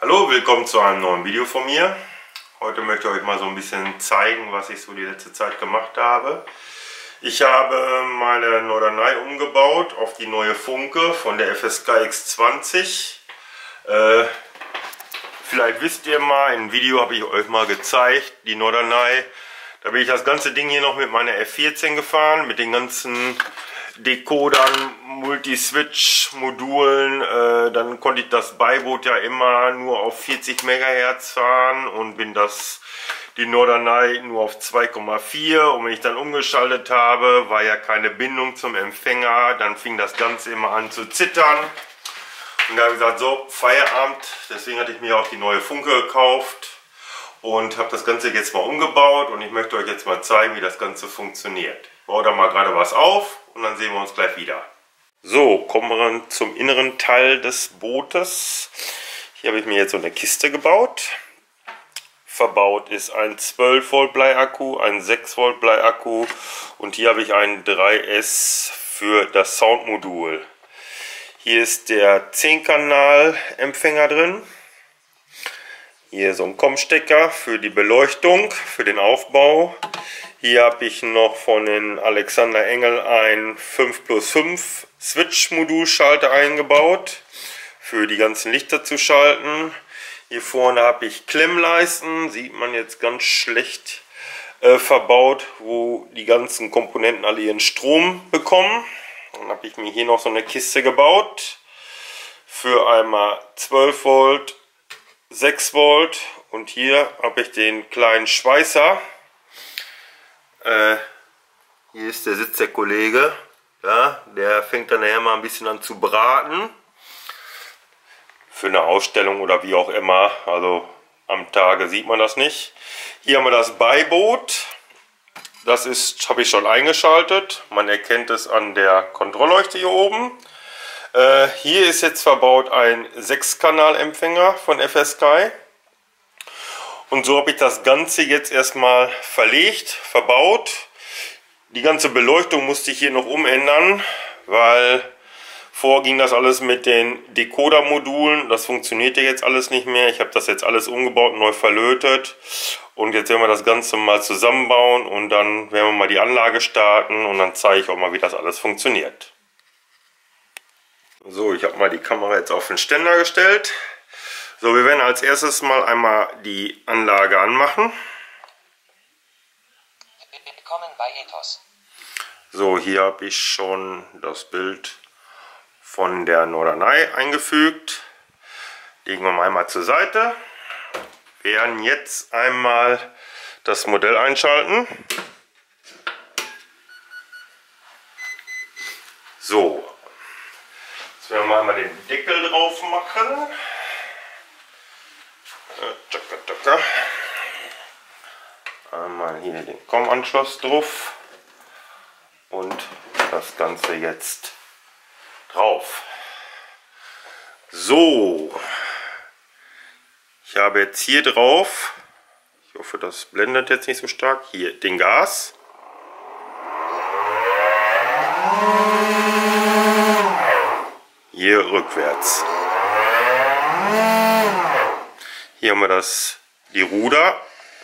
Hallo, willkommen zu einem neuen Video von mir. Heute möchte ich euch mal so ein bisschen zeigen, was ich so die letzte Zeit gemacht habe. Ich habe meine Norderney umgebaut auf die neue Funke von der FSK X20. Vielleicht wisst ihr mal, in einem Video habe ich euch mal gezeigt, die Norderney. Da bin ich das ganze Ding hier noch mit meiner F14 gefahren, mit den ganzen Decodern, Multi-Switch-Modulen. Dann konnte ich das Beiboot ja immer nur auf 40 MHz fahren und bin die Norderney nur auf 2,4. Und wenn ich dann umgeschaltet habe, war ja keine Bindung zum Empfänger. Dann fing das Ganze immer an zu zittern. Und da habe ich gesagt, so, Feierabend. Deswegen hatte ich mir auch die neue Funke gekauft und habe das Ganze jetzt mal umgebaut. Und ich möchte euch jetzt mal zeigen, wie das Ganze funktioniert. Ich baue da mal gerade was auf und dann sehen wir uns gleich wieder. So, kommen wir zum inneren Teil des Bootes. Hier habe ich mir jetzt so eine Kiste gebaut. Verbaut ist ein 12 Volt Bleiakku, ein 6 Volt Bleiakku und hier habe ich einen 3S für das Soundmodul. Hier ist der 10-Kanal-Empfänger drin. Hier so ein COM-Stecker für die Beleuchtung, für den Aufbau. Hier habe ich noch von den Alexander Engel ein 5+5 Switch-Modulschalter eingebaut, für die ganzen Lichter zu schalten. Hier vorne habe ich Klemmleisten, sieht man jetzt ganz schlecht verbaut, wo die ganzen Komponenten alle ihren Strom bekommen. Dann habe ich mir hier noch so eine Kiste gebaut für einmal 12 Volt, 6 Volt und hier habe ich den kleinen Schweißer. Hier ist der Sitz der Kollege, ja, der fängt dann nachher mal ein bisschen an zu braten. Für eine Ausstellung oder wie auch immer, also am Tage sieht man das nicht. Hier haben wir das Beiboot, das habe ich schon eingeschaltet, man erkennt es an der Kontrollleuchte hier oben. Hier ist jetzt verbaut ein 6-Kanal-Empfänger von FSK. Und so habe ich das Ganze jetzt erstmal verlegt, verbaut. Die ganze Beleuchtung musste ich hier noch umändern, weil vorher ging das alles mit den Decoder-Modulen. Das funktioniert ja jetzt alles nicht mehr. Ich habe das jetzt alles umgebaut, neu verlötet. Und jetzt werden wir das Ganze mal zusammenbauen und dann werden wir mal die Anlage starten und dann zeige ich auch mal, wie das alles funktioniert. So, ich habe mal die Kamera jetzt auf den Ständer gestellt. So, wir werden als erstes mal einmal die Anlage anmachen. Willkommen bei Ethos. So, hier habe ich schon das Bild von der Norderney eingefügt. Legen wir mal einmal zur Seite. Wir werden jetzt einmal das Modell einschalten. So, jetzt werden wir einmal den Deckel drauf machen. Einmal hier den COM-Anschluss drauf und das Ganze jetzt drauf. So, ich habe jetzt hier drauf, ich hoffe, das blendet jetzt nicht so stark, hier den Gas. Hier rückwärts. Hier haben wir die Ruder,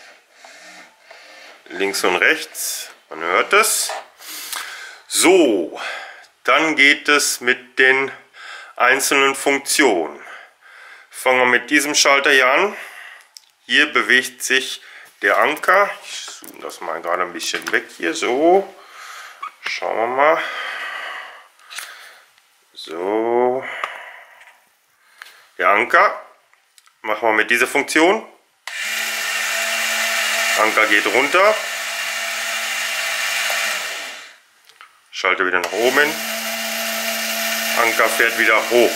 links und rechts, man hört es. So, dann geht es mit den einzelnen Funktionen. Fangen wir mit diesem Schalter hier an. Hier bewegt sich der Anker. Ich zoome das mal gerade ein bisschen weg hier, so. Schauen wir mal. So. Der Anker. Machen wir mit dieser Funktion. Anker geht runter. Schalte wieder nach oben hin. Anker fährt wieder hoch.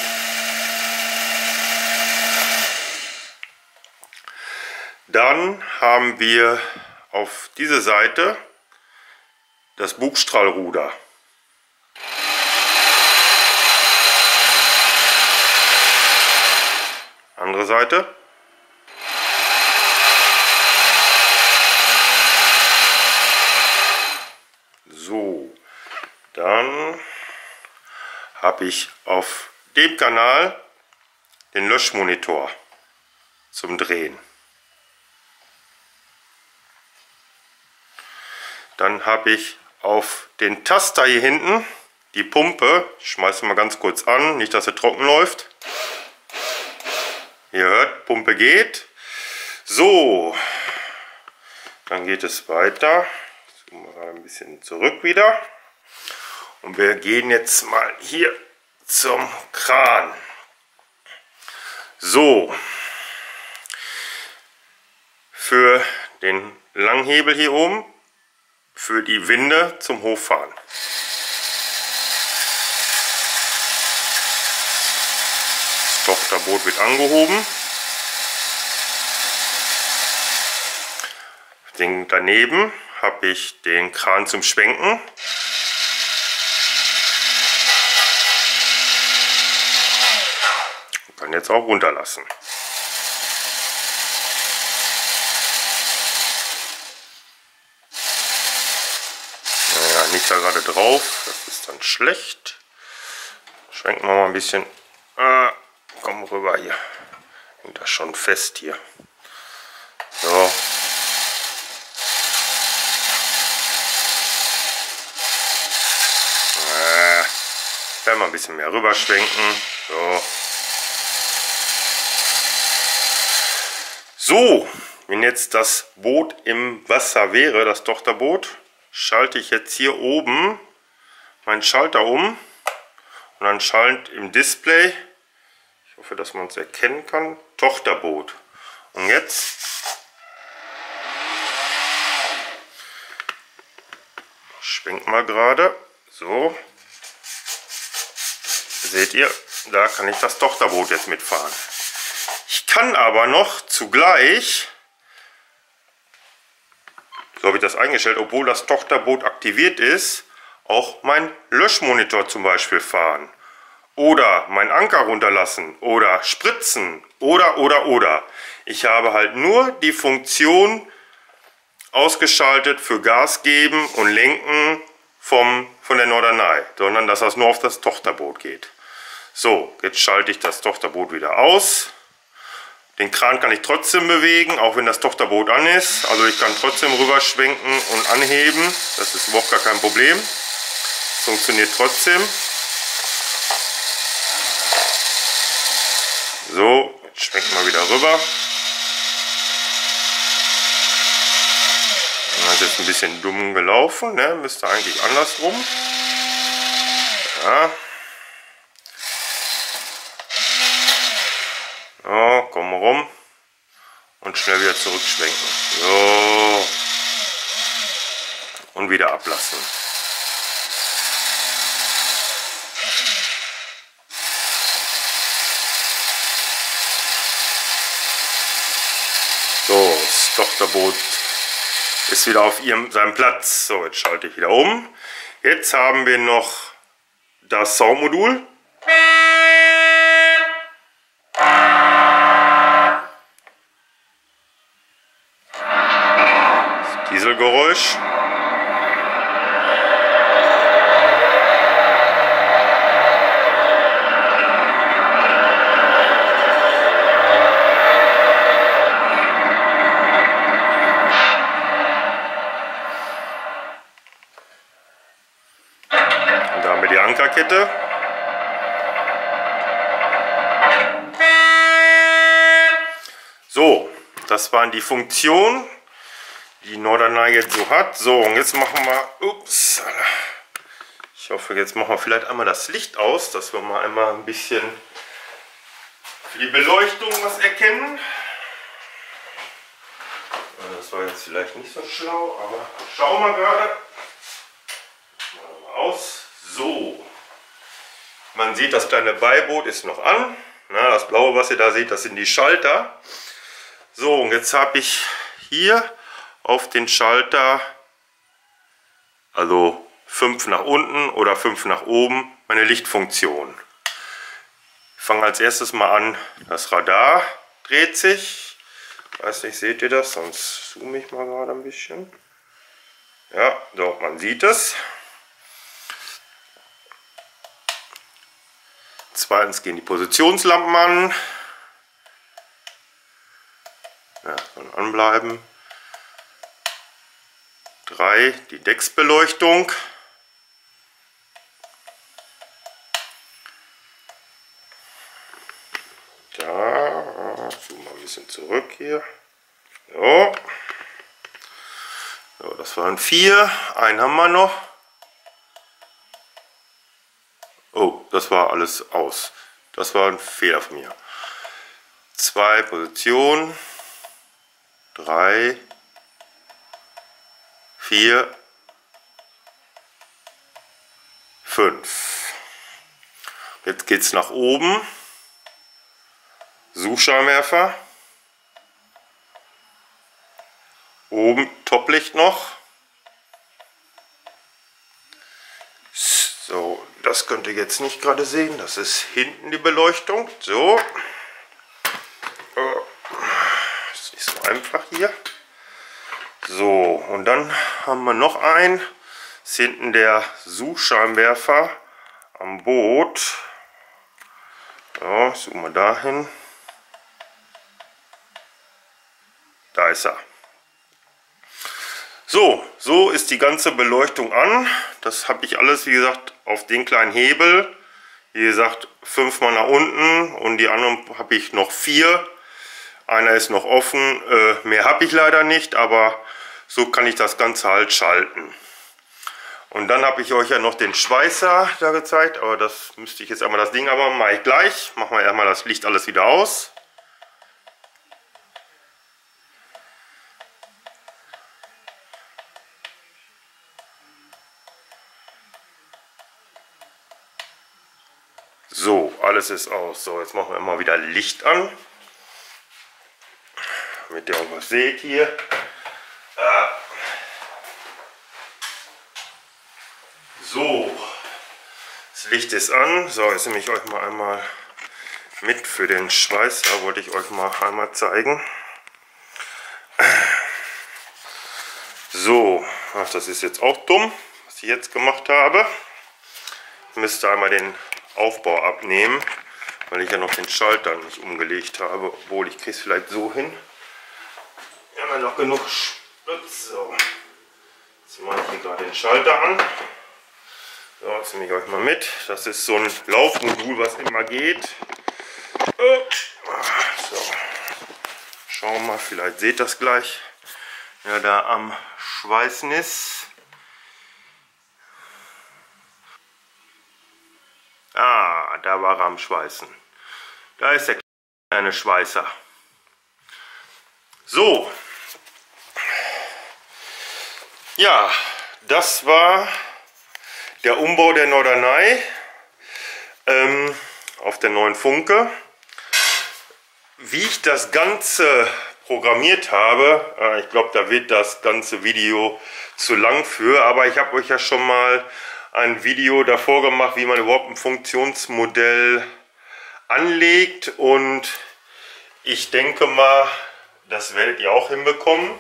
Dann haben wir auf dieser Seite das Bugstrahlruder. Andere Seite. So, dann habe ich auf dem Kanal den Löschmonitor. zum Drehen. Dann habe ich auf den Taster hier hinten die Pumpe. Ich schmeiße mal ganz kurz an, nicht dass sie trocken läuft. Ihr hört, Pumpe geht. So, dann geht es weiter. Ich zoome mal ein bisschen zurück wieder. Und wir gehen jetzt mal hier zum Kran. So, für den Langhebel hier oben, für die Winde zum Hochfahren. Das Tochterboot wird angehoben. Daneben habe ich den Kran zum Schwenken. Ich kann jetzt auch runterlassen. Naja, nicht da gerade drauf, das ist dann schlecht. Schwenken wir mal ein bisschen. Komm rüber hier. Und das schon fest hier. So. Werden wir ein bisschen mehr rüber schwenken. So, wenn jetzt das Boot im Wasser wäre, das Tochterboot, schalte ich jetzt hier oben meinen Schalter um und dann schaltet im Display, ich hoffe, dass man es erkennen kann, Tochterboot. Und jetzt schwenkt mal gerade, so. Seht ihr, da kann ich das Tochterboot jetzt mitfahren. Ich kann aber noch zugleich, so habe ich das eingestellt, obwohl das Tochterboot aktiviert ist, auch mein Löschmonitor zum Beispiel fahren. Oder meinen Anker runterlassen oder spritzen oder. Ich habe halt nur die Funktion ausgeschaltet für Gas geben und lenken von der Norderney, sondern dass das nur auf das Tochterboot geht. So, jetzt schalte ich das Tochterboot wieder aus. Den Kran kann ich trotzdem bewegen, auch wenn das Tochterboot an ist. Also ich kann trotzdem rüberschwenken und anheben. Das ist überhaupt gar kein Problem. Das funktioniert trotzdem. So, jetzt schwenken wir wieder rüber. Das ist jetzt ein bisschen dumm gelaufen, ne? Müsste eigentlich andersrum. Ja. So, kommen wir rum und schnell wieder zurückschwenken. So. Und wieder ablassen. So, das Tochterboot ist wieder auf seinem Platz. So, jetzt schalte ich wieder um. Jetzt haben wir noch das Soundmodul. Das Dieselgeräusch. Ankerkette. So, das waren die Funktionen, die Norderney jetzt so hat. So, und jetzt machen wir, ups, ich hoffe, jetzt machen wir vielleicht einmal das Licht aus, dass wir mal einmal ein bisschen für die Beleuchtung was erkennen. Das war jetzt vielleicht nicht so schlau, aber schauen wir gerade. Mal aus. So, man sieht, das kleine Beiboot ist noch an. Na, das blaue, was ihr da seht, das sind die Schalter. So, und jetzt habe ich hier auf den Schalter, also 5 nach unten oder 5 nach oben, meine Lichtfunktion. Ich fange als erstes mal an, das Radar dreht sich. Ich weiß nicht, seht ihr das? Sonst zoome ich mal gerade ein bisschen. Ja, so, man sieht es. Zweitens gehen die Positionslampen an. Ja, kann anbleiben. 3, die Decksbeleuchtung. Da, zoom mal ein bisschen zurück hier. So. So, das waren 4. Einen haben wir noch. Oh, das war alles aus. Das war ein Fehler von mir. 2 Positionen. 3, 4, 5. Jetzt geht es nach oben. Suchscheinwerfer. Oben Toplicht noch. So, das könnt ihr jetzt nicht gerade sehen. Das ist hinten die Beleuchtung. So. Ist nicht so einfach hier. So, und dann haben wir noch einen. Das ist hinten der Suchscheinwerfer am Boot. So, zoomen wir dahin. Da ist er. So ist die ganze Beleuchtung an. Das habe ich alles, wie gesagt, auf den kleinen Hebel. Wie gesagt, 5 mal nach unten und die anderen habe ich noch 4. Einer ist noch offen. Mehr habe ich leider nicht, aber so kann ich das Ganze halt schalten. Und dann habe ich euch ja noch den Schweißer da gezeigt, aber das müsste ich jetzt einmal das Ding, aber mache ich gleich. Machen wir erstmal das Licht alles wieder aus. So, alles ist aus. So, jetzt machen wir mal wieder Licht an. Damit ihr auch was seht hier. So, das Licht ist an. So, jetzt nehme ich euch mal einmal mit für den Schweißer. Wollte ich euch mal einmal zeigen. So, ach, das ist jetzt auch dumm, was ich jetzt gemacht habe. Ich müsste einmal den Aufbau abnehmen, weil ich ja noch den Schalter nicht umgelegt habe. Obwohl, ich kriege es vielleicht so hin. Wir haben ja noch genug Spritz. So, jetzt mache ich hier gerade den Schalter an. So, jetzt nehme ich euch mal mit. Das ist so ein Laufmodul, was immer geht. So. Schauen wir mal, vielleicht seht ihr das gleich. Ja, da am Schweißen ist. Ah, da war er am Schweißen. Da ist der kleine Schweißer. So. Ja, das war der Umbau der Norderney auf der neuen Funke. Wie ich das Ganze programmiert habe, ich glaube, da wird das ganze Video zu lang für, aber ich habe euch ja schon mal ein Video davor gemacht, wie man überhaupt ein Funktionsmodell anlegt, und ich denke mal, das werdet ihr auch hinbekommen.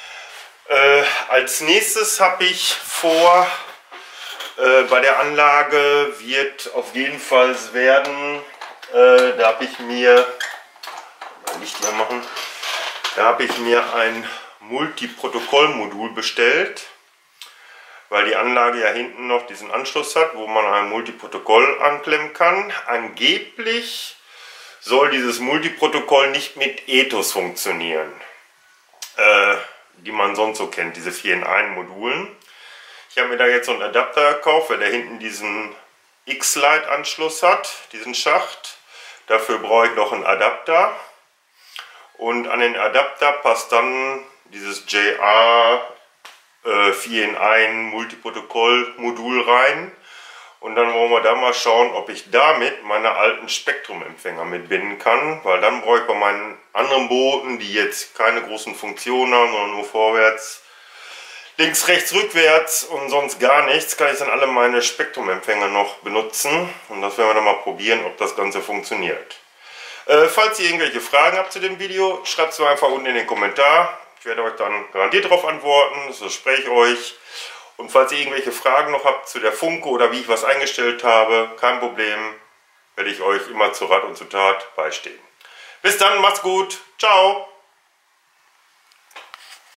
Als nächstes habe ich vor, bei der Anlage wird auf jeden Fall werden, da habe ich mir Licht mehr machen. Da habe ich mir ein Multiprotokollmodul bestellt, weil die Anlage ja hinten noch diesen Anschluss hat, wo man ein Multiprotokoll anklemmen kann. Angeblich soll dieses Multiprotokoll nicht mit Ethos funktionieren, die man sonst so kennt, diese 4-in-1 Modulen. Ich habe mir da jetzt so einen Adapter gekauft, weil der hinten diesen X-Lite-Anschluss hat, diesen Schacht. Dafür brauche ich noch einen Adapter. Und an den Adapter passt dann dieses JA 4-in-1 Multiprotokoll-Modul rein. Und dann wollen wir da mal schauen, ob ich damit meine alten Spektrum-Empfänger mitbinden kann. Weil dann brauche ich bei meinen anderen Booten, die jetzt keine großen Funktionen haben, sondern nur vorwärts, links, rechts, rückwärts und sonst gar nichts, kann ich dann alle meine Spektrum-Empfänger noch benutzen. Und das werden wir dann mal probieren, ob das Ganze funktioniert. Falls ihr irgendwelche Fragen habt zu dem Video, schreibt es mir einfach unten in den Kommentar. Ich werde euch dann garantiert darauf antworten, das verspreche ich euch. Und falls ihr irgendwelche Fragen noch habt zu der Funke oder wie ich was eingestellt habe, kein Problem, werde ich euch immer zu Rat und zu Tat beistehen. Bis dann, macht's gut, ciao!